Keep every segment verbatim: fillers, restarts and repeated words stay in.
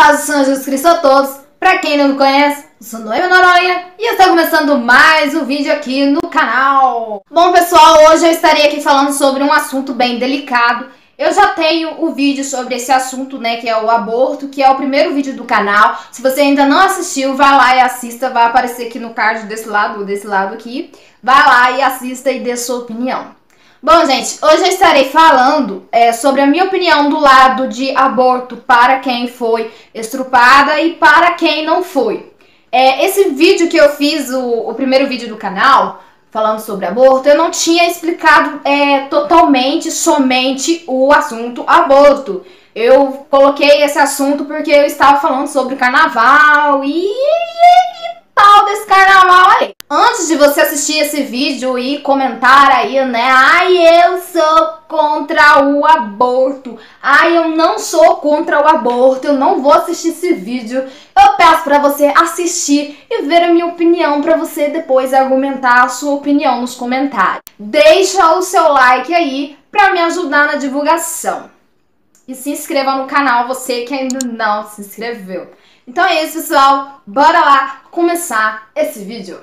Paz do Senhor Jesus Cristo a todos. Pra quem não me conhece, eu sou Noemi Noronha e estou começando mais um vídeo aqui no canal. Bom, pessoal, hoje eu estarei aqui falando sobre um assunto bem delicado. Eu já tenho o vídeo sobre esse assunto, né, que é o aborto, que é o primeiro vídeo do canal. Se você ainda não assistiu, vai lá e assista, vai aparecer aqui no card desse lado, desse lado aqui. Vai lá e assista e dê sua opinião. Bom, gente, hoje eu estarei falando é, sobre a minha opinião do lado de aborto para quem foi estrupada e para quem não foi. É, esse vídeo que eu fiz, o, o primeiro vídeo do canal, falando sobre aborto, eu não tinha explicado é, totalmente, somente o assunto aborto. Eu coloquei esse assunto porque eu estava falando sobre carnaval e, e, e tal desse carnaval aí. Antes de você assistir esse vídeo e comentar aí, né? Ai, eu sou contra o aborto. Ai, eu não sou contra o aborto. Eu não vou assistir esse vídeo. Eu peço pra você assistir e ver a minha opinião pra você depois argumentar a sua opinião nos comentários. Deixa o seu like aí pra me ajudar na divulgação. E se inscreva no canal, você que ainda não se inscreveu. Então é isso, pessoal. Bora lá começar esse vídeo.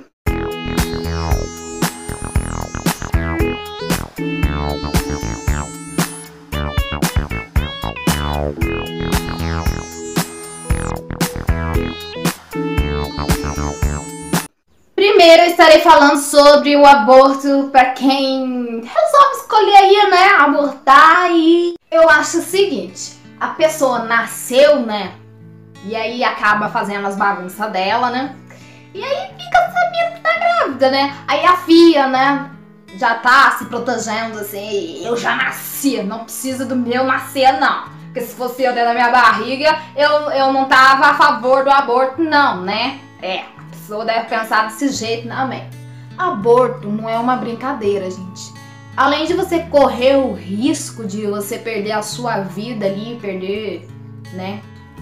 Primeiro eu estarei falando sobre o aborto para quem resolve escolher aí, né, abortar. E eu acho o seguinte, a pessoa nasceu, né, e aí acaba fazendo as bagunças dela, né, e aí fica sabendo que tá grávida, né, aí a filha, né, já tá se protegendo assim, eu já nasci, não precisa do meu nascer não, porque se fosse eu dentro da minha barriga, eu, eu não tava a favor do aborto não, né, é, a pessoa deve pensar desse jeito também. Aborto não é uma brincadeira, gente. Além de você correr o risco de você perder a sua vida ali, perder, né,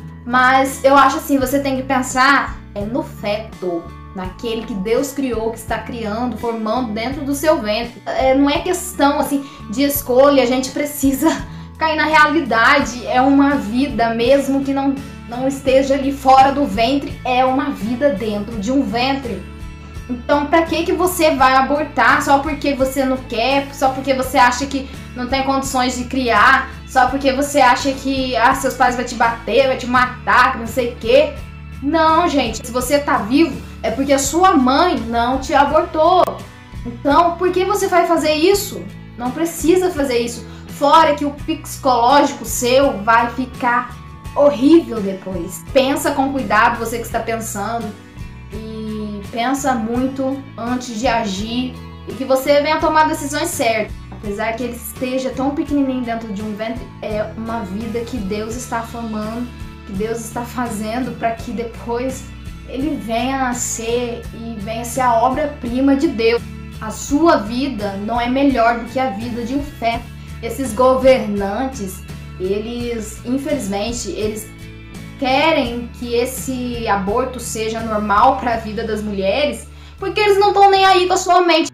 mas eu acho assim, você tem que pensar é no feto, naquele que Deus criou, que está criando, formando dentro do seu ventre. É, não é questão assim de escolha, a gente precisa cair na realidade. É uma vida, mesmo que não, não esteja ali fora do ventre, é uma vida dentro de um ventre. Então pra que que você vai abortar só porque você não quer, só porque você acha que não tem condições de criar, só porque você acha que ah, seus pais vão te bater, vai te matar, não sei o quê? Não, gente, se você tá vivo é porque a sua mãe não te abortou. Então, por que você vai fazer isso? Não precisa fazer isso. Fora que o psicológico seu vai ficar horrível depois. Pensa com cuidado, você que está pensando. E pensa muito antes de agir. E que você venha tomar decisões certas. Apesar que ele esteja tão pequenininho dentro de um ventre, é uma vida que Deus está formando, que Deus está fazendo para que depois ele venha a nascer e venha a ser a obra-prima de Deus. A sua vida não é melhor do que a vida de um feto. Esses governantes, eles, infelizmente, eles querem que esse aborto seja normal para a vida das mulheres, porque eles não estão nem aí com a sua mente,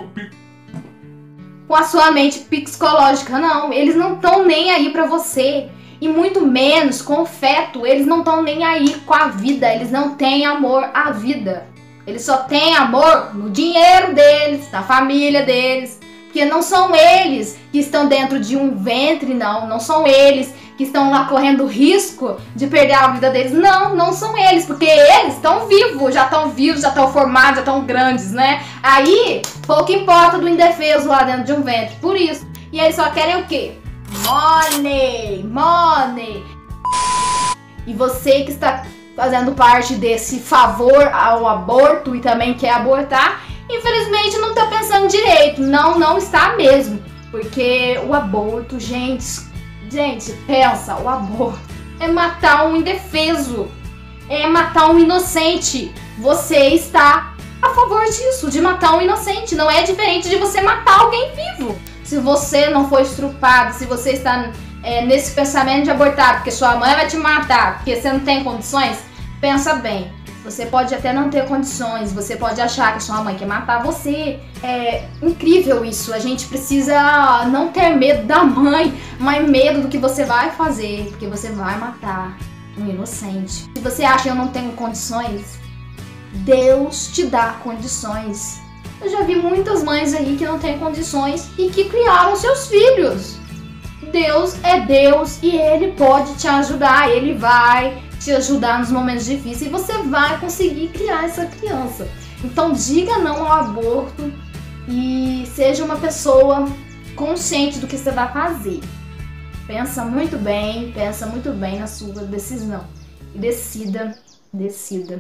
com a sua mente psicológica, não. Eles não estão nem aí para você. E muito menos com o feto, eles não estão nem aí com a vida, eles não têm amor à vida. Eles só têm amor no dinheiro deles, na família deles, porque não são eles que estão dentro de um ventre, não, não são eles que estão lá correndo risco de perder a vida deles, não, não são eles, porque eles estão vivos, já estão vivos, já estão formados, já estão grandes, né? Aí, pouco importa do indefeso lá dentro de um ventre, por isso. E eles só querem o quê? Money, money. E você que está fazendo parte desse favor ao aborto e também quer abortar, infelizmente não está pensando direito. Não, não está mesmo. Porque o aborto, gente, gente, pensa, o aborto é matar um indefeso, é matar um inocente. Você está a favor disso, de matar um inocente. Não é diferente de você matar alguém vivo. Se você não foi estrupado, se você está é, nesse pensamento de abortar porque sua mãe vai te matar, porque você não tem condições, pensa bem. Você pode até não ter condições, você pode achar que sua mãe quer matar você. É incrível isso, a gente precisa não ter medo da mãe, mas medo do que você vai fazer, porque você vai matar. um inocente. Se você acha que eu não tenho condições, Deus te dá condições. Eu já vi muitas mães aí que não têm condições e que criaram seus filhos. Deus é Deus e Ele pode te ajudar, Ele vai te ajudar nos momentos difíceis e você vai conseguir criar essa criança. Então diga não ao aborto e seja uma pessoa consciente do que você vai fazer. Pensa muito bem, pensa muito bem na sua decisão. E decida, decida.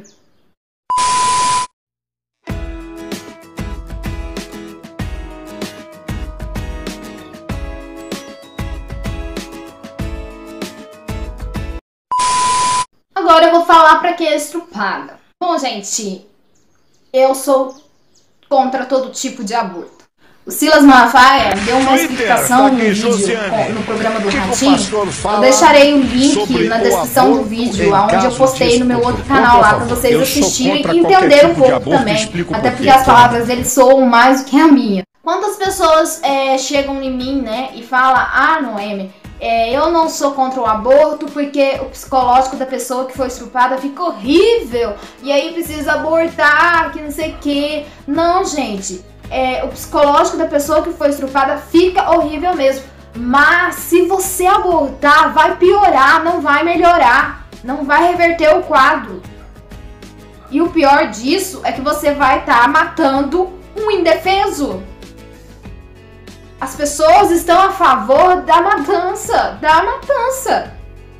Agora eu vou falar pra que é estrupada. Bom, gente, eu sou contra todo tipo de aborto. O Silas Malafaia deu uma explicação no vídeo, no programa do Ratinho. Eu deixarei o link na descrição do vídeo, onde eu postei no meu outro canal lá para vocês assistirem e entenderem um pouco também. Até porque as palavras dele soam mais do que a minha. Quantas pessoas é, chegam em mim, né, e falam: ah, Noemi, é, eu não sou contra o aborto porque o psicológico da pessoa que foi estrupada fica horrível e aí precisa abortar, que não sei o que. Não, gente. É, o psicológico da pessoa que foi estrupada fica horrível mesmo. Mas se você abortar, vai piorar, não vai melhorar. Não vai reverter o quadro. E o pior disso é que você vai estar matando um indefeso. As pessoas estão a favor da matança, da matança.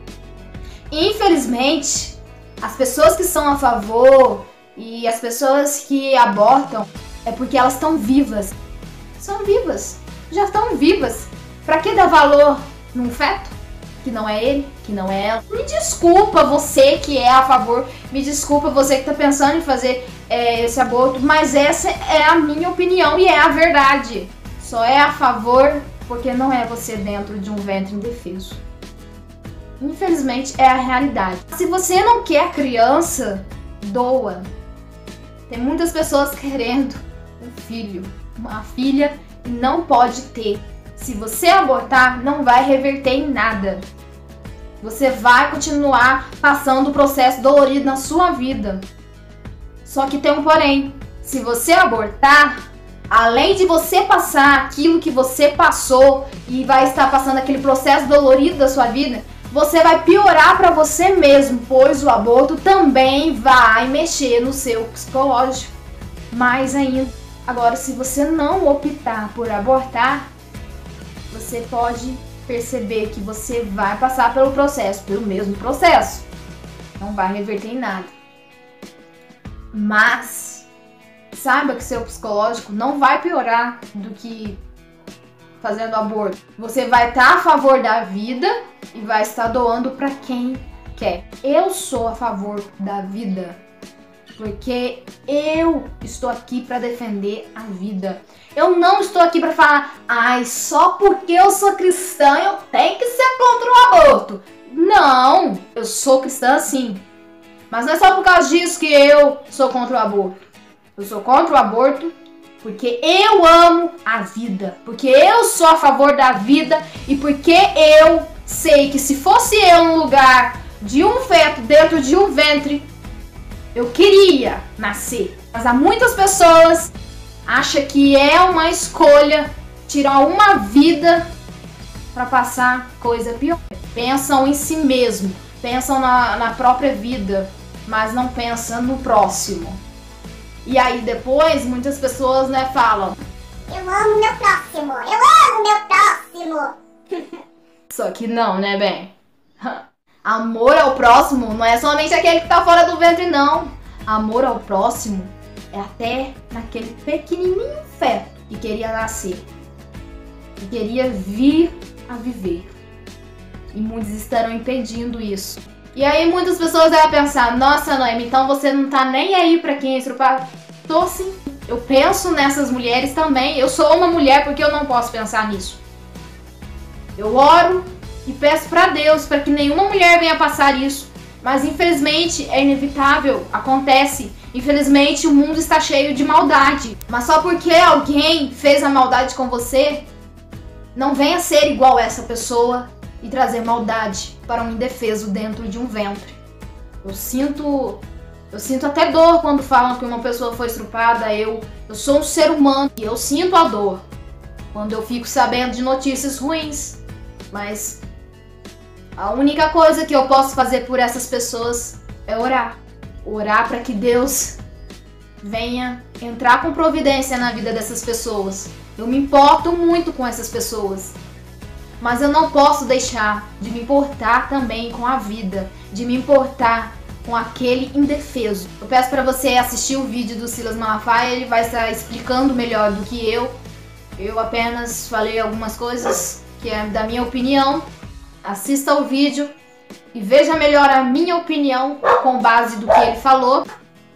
Infelizmente, as pessoas que são a favor e as pessoas que abortam é porque elas estão vivas. São vivas. Já estão vivas. Pra que dar valor num feto? Que não é ele, que não é ela. Me desculpa você que é a favor. Me desculpa você que tá pensando em fazer é, esse aborto. Mas essa é a minha opinião e é a verdade. Só é a favor porque não é você dentro de um ventre indefeso. Infelizmente é a realidade. Se você não quer criança, doa. Tem muitas pessoas querendo um filho, uma filha, e não pode ter. Se você abortar, não vai reverter em nada. Você vai continuar passando o processo dolorido na sua vida. Só que tem um porém. Se você abortar, além de você passar aquilo que você passou e vai estar passando aquele processo dolorido da sua vida, você vai piorar para você mesmo, pois o aborto também vai mexer no seu psicológico. Mais ainda. Agora, se você não optar por abortar, você pode perceber que você vai passar pelo processo, pelo mesmo processo. Não vai reverter em nada. Mas saiba que seu psicológico não vai piorar do que fazendo aborto. Você vai estar a favor da vida e vai estar doando para quem quer. Eu sou a favor da vida. Porque eu estou aqui para defender a vida. Eu não estou aqui para falar: ai, só porque eu sou cristã eu tenho que ser contra o aborto. Não, eu sou cristã sim. Mas não é só por causa disso que eu sou contra o aborto. Eu sou contra o aborto porque eu amo a vida. Porque eu sou a favor da vida e porque eu sei que se fosse eu no lugar de um feto dentro de um ventre, eu queria nascer. Mas há muitas pessoas que acham que é uma escolha tirar uma vida para passar coisa pior. Pensam em si mesmo, pensam na, na própria vida, mas não pensam no próximo. E aí depois muitas pessoas, né, falam: eu amo meu próximo, eu amo meu próximo. Só que não, né, bem? Amor ao próximo não é somente aquele que tá fora do ventre, não. Amor ao próximo é até naquele pequenininho feto que queria nascer, que queria vir a viver. E muitos estarão impedindo isso. E aí muitas pessoas devem pensar: nossa, Noemi, então você não tá nem aí pra quem é estrupado? Tô sim. Eu penso nessas mulheres também. Eu sou uma mulher porque eu não posso pensar nisso. Eu oro e peço pra Deus para que nenhuma mulher venha passar isso. Mas infelizmente é inevitável, acontece. Infelizmente o mundo está cheio de maldade. Mas só porque alguém fez a maldade com você, não venha ser igual essa pessoa e trazer maldade para um indefeso dentro de um ventre. Eu sinto, eu sinto até dor quando falam que uma pessoa foi estuprada. Eu, eu sou um ser humano e eu sinto a dor quando eu fico sabendo de notícias ruins. Mas a única coisa que eu posso fazer por essas pessoas é orar. Orar para que Deus venha entrar com providência na vida dessas pessoas. Eu me importo muito com essas pessoas, mas eu não posso deixar de me importar também com a vida, de me importar com aquele indefeso. Eu peço para você assistir o vídeo do Silas Malafaia, ele vai estar explicando melhor do que eu. Eu apenas falei algumas coisas que é da minha opinião. Assista o vídeo e veja melhor a minha opinião com base do que ele falou.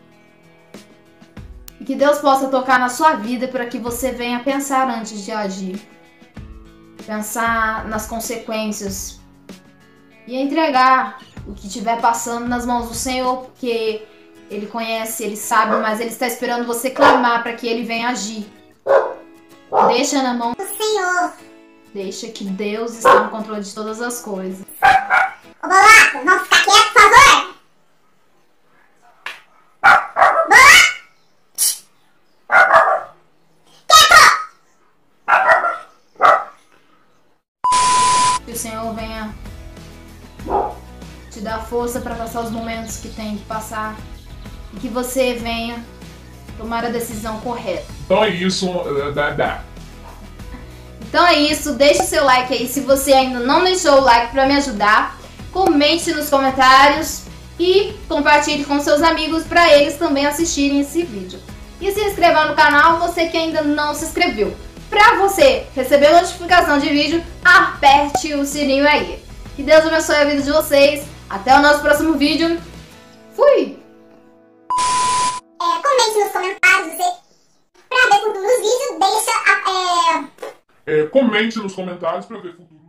E que Deus possa tocar na sua vida para que você venha pensar antes de agir. Pensar nas consequências. E entregar o que estiver passando nas mãos do Senhor, porque Ele conhece, Ele sabe, mas Ele está esperando você clamar para que Ele venha agir. Deixa na mão do Senhor. Deixa que Deus está no controle de todas as coisas. Ô Bolaco, vamos ficar quieto, por favor? Bolaco! Que o Senhor venha te dar força para passar os momentos que tem que passar. E que você venha tomar a decisão correta. Então é isso, dá, dá. Então é isso, deixa o seu like aí se você ainda não deixou o like para me ajudar. Comente nos comentários e compartilhe com seus amigos para eles também assistirem esse vídeo. E se inscreva no canal, você que ainda não se inscreveu. Para você receber notificação de vídeo, aperte o sininho aí. Que Deus abençoe a vida de vocês. Até o nosso próximo vídeo. Fui! É, comente nos comentários, você, pra ver futuros vídeos, deixa a, é... É, comente nos comentários para ver futuro.